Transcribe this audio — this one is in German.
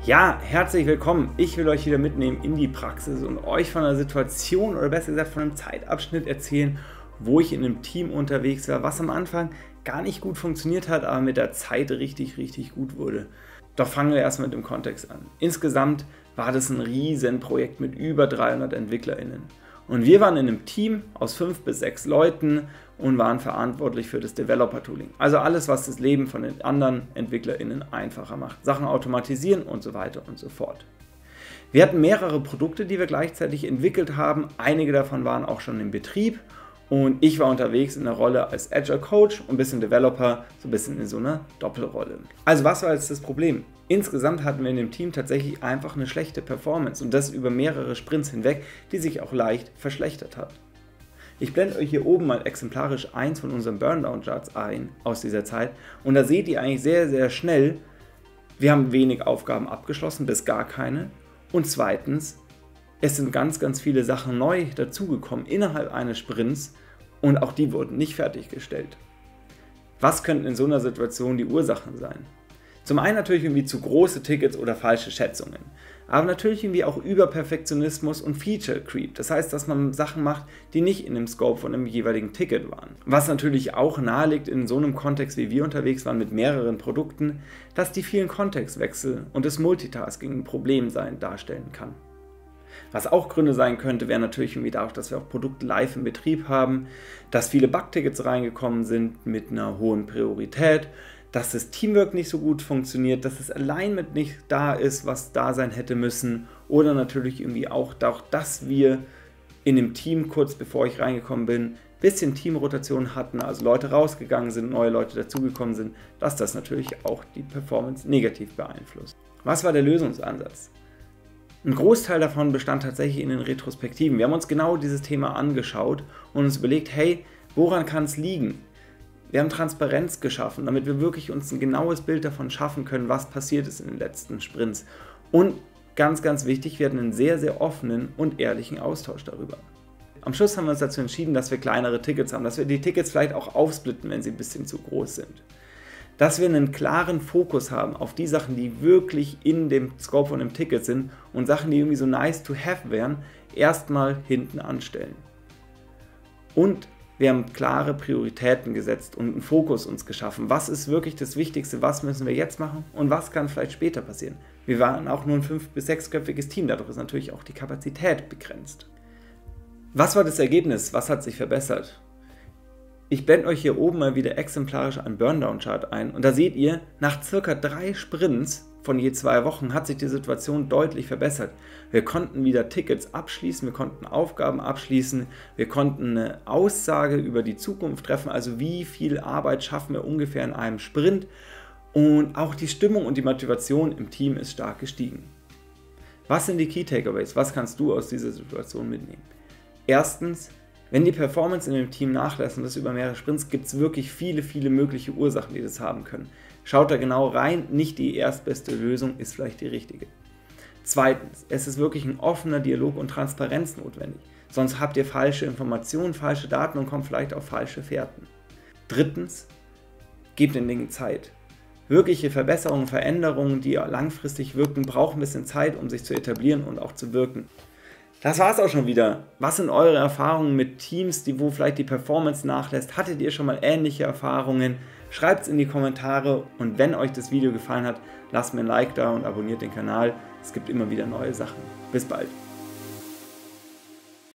Ja, herzlich willkommen. Ich will euch wieder mitnehmen in die Praxis und euch von einer Situation oder besser gesagt von einem Zeitabschnitt erzählen, wo ich in einem Team unterwegs war, was am Anfang gar nicht gut funktioniert hat, aber mit der Zeit richtig gut wurde. Doch fangen wir erstmal mit dem Kontext an. Insgesamt war das ein Riesenprojekt mit über 300 EntwicklerInnen. Und wir waren in einem Team aus 5 bis 6 Leuten und waren verantwortlich für das Developer-Tooling. Also alles, was das Leben von den anderen EntwicklerInnen einfacher macht. Sachen automatisieren und so weiter und so fort. Wir hatten mehrere Produkte, die wir gleichzeitig entwickelt haben. Einige davon waren auch schon im Betrieb. Und ich war unterwegs in der Rolle als Agile Coach und ein bisschen Developer, so ein bisschen in so einer Doppelrolle. Also was war jetzt das Problem? Insgesamt hatten wir in dem Team tatsächlich einfach eine schlechte Performance und das über mehrere Sprints hinweg, die sich auch leicht verschlechtert hat. Ich blende euch hier oben mal exemplarisch eins von unseren Burndown-Charts ein aus dieser Zeit und da seht ihr eigentlich sehr schnell, wir haben wenig Aufgaben abgeschlossen, bis gar keine. Und zweitens, es sind ganz viele Sachen neu dazugekommen innerhalb eines Sprints und auch die wurden nicht fertiggestellt. Was könnten in so einer Situation die Ursachen sein? Zum einen natürlich irgendwie zu große Tickets oder falsche Schätzungen, aber natürlich irgendwie auch Überperfektionismus und Feature Creep. Das heißt, dass man Sachen macht, die nicht in dem Scope von einem jeweiligen Ticket waren. Was natürlich auch naheliegt in so einem Kontext, wie wir unterwegs waren mit mehreren Produkten, dass die vielen Kontextwechsel und das Multitasking ein Problem darstellen kann. Was auch Gründe sein könnte, wäre natürlich irgendwie dadurch, dass wir auch Produkte live im Betrieb haben, dass viele Bugtickets reingekommen sind mit einer hohen Priorität, dass das Teamwork nicht so gut funktioniert, dass das Alignment nicht da ist, was da sein hätte müssen oder natürlich irgendwie auch dadurch, dass wir in dem Team kurz bevor ich reingekommen bin, ein bisschen Teamrotation hatten, also Leute rausgegangen sind, neue Leute dazugekommen sind, dass das natürlich auch die Performance negativ beeinflusst. Was war der Lösungsansatz? Ein Großteil davon bestand tatsächlich in den Retrospektiven. Wir haben uns genau dieses Thema angeschaut und uns überlegt, hey, woran kann es liegen? Wir haben Transparenz geschaffen, damit wir wirklich uns ein genaues Bild davon schaffen können, was passiert ist in den letzten Sprints. Und ganz wichtig, wir hatten einen sehr offenen und ehrlichen Austausch darüber. Am Schluss haben wir uns dazu entschieden, dass wir kleinere Tickets haben, dass wir die Tickets vielleicht auch aufsplitten, wenn sie ein bisschen zu groß sind. Dass wir einen klaren Fokus haben auf die Sachen, die wirklich in dem Scope von einem Ticket sind und Sachen, die irgendwie so nice to have wären, erstmal hinten anstellen. Und wir haben klare Prioritäten gesetzt und einen Fokus uns geschaffen. Was ist wirklich das Wichtigste? Was müssen wir jetzt machen? Und was kann vielleicht später passieren? Wir waren auch nur ein 5- bis 6-köpfiges Team, dadurch ist natürlich auch die Kapazität begrenzt. Was war das Ergebnis? Was hat sich verbessert? Ich blende euch hier oben mal wieder exemplarisch einen Burndown-Chart ein und da seht ihr, nach circa 3 Sprints von je 2 Wochen hat sich die Situation deutlich verbessert. Wir konnten wieder Tickets abschließen, wir konnten Aufgaben abschließen, wir konnten eine Aussage über die Zukunft treffen, also wie viel Arbeit schaffen wir ungefähr in einem Sprint und auch die Stimmung und die Motivation im Team ist stark gestiegen. Was sind die Key Takeaways? Was kannst du aus dieser Situation mitnehmen? Erstens, wenn die Performance in dem Team nachlässt und das über mehrere Sprints, gibt es wirklich viele mögliche Ursachen, die das haben können. Schaut da genau rein, nicht die erstbeste Lösung ist vielleicht die richtige. Zweitens, es ist wirklich ein offener Dialog und Transparenz notwendig, sonst habt ihr falsche Informationen, falsche Daten und kommt vielleicht auf falsche Fährten. Drittens, gebt den Dingen Zeit. Wirkliche Verbesserungen, Veränderungen, die langfristig wirken, brauchen ein bisschen Zeit, um sich zu etablieren und auch zu wirken. Das war's auch schon wieder. Was sind eure Erfahrungen mit Teams, wo vielleicht die Performance nachlässt? Hattet ihr schon mal ähnliche Erfahrungen? Schreibt es in die Kommentare und wenn euch das Video gefallen hat, lasst mir ein Like da und abonniert den Kanal. Es gibt immer wieder neue Sachen. Bis bald.